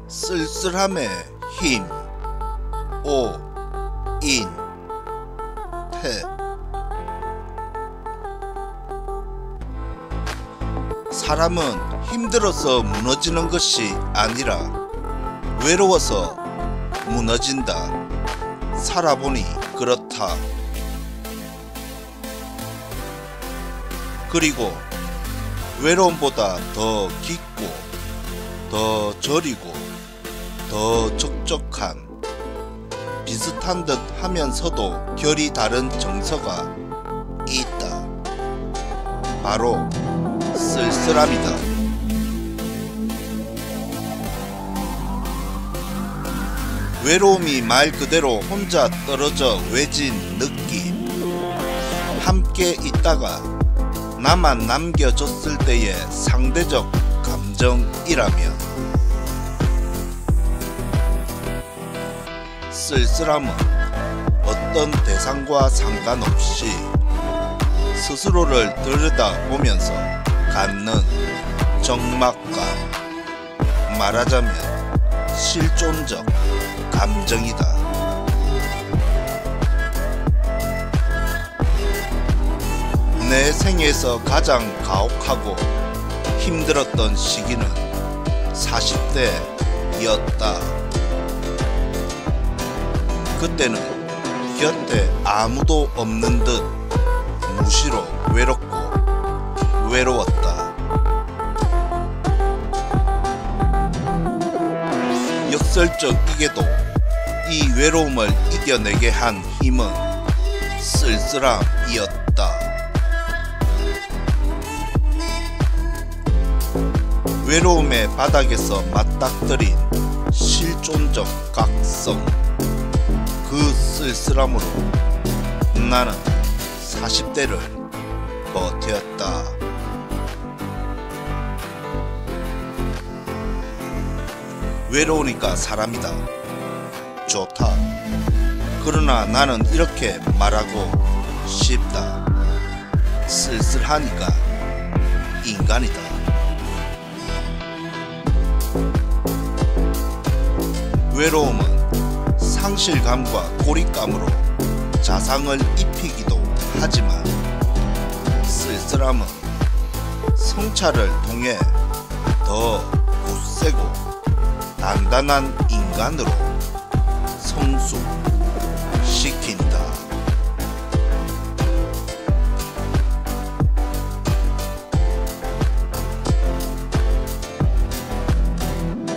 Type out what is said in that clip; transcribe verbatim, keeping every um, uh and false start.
쓸쓸함의 힘, 오, 인, 태. 사람은 힘들어서 무너지는 것이 아니라 외로워서 무너진다. 살아보니 그렇다. 그리고 외로움보다 더 깊고 더 저리고 더 적적한, 비슷한 듯 하면서도 결이 다른 정서가 있다. 바로 쓸쓸함이다. 외로움이 말 그대로 혼자 떨어져 외진 느낌. 함께 있다가 나만 남겨졌을 때의 상대적 감정이라면, 쓸쓸함은 어떤 대상과 상관없이 스스로를 들여다보면서 갖는 적막감, 말하자면 실존적 감정이다. 내 생에서 가장 가혹하고 힘들었던 시기는 사십 대였다. 그때는 곁에 아무도 없는 듯 무시로 외롭고 외로웠다. 역설적이게도 이 외로움을 이겨내게 한 힘은 쓸쓸함이었다. 외로움의 바닥에서 맞닥뜨린 실존적 각성, 그 쓸쓸함으로 나는 사십 대를 버텼다. 외로우니까 사람이다. 좋다. 그러나 나는 이렇게 말하고 싶다. 쓸쓸하니까 인간이다. 외로움은 상실감과 고립감으로 자상을 입히기도 하지만, 쓸쓸함은 성찰을 통해 더 굳세고 단단한 인간으로 성숙